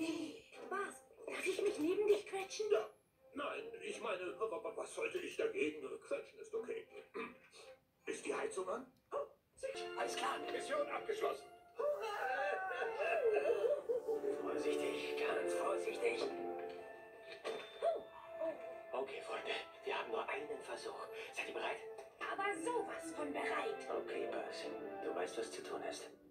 Was? Darf ich mich neben dich quetschen? Ja. Nein, ich meine, was sollte ich dagegen? Quetschen ist okay. Ist die Heizung an? Oh, sicher. Alles klar. Mission abgeschlossen. Vorsichtig, ganz vorsichtig. Okay, Freunde, wir haben nur einen Versuch. Seid ihr bereit? Aber sowas von bereit. Okay, Buzz. Du weißt, was zu tun ist.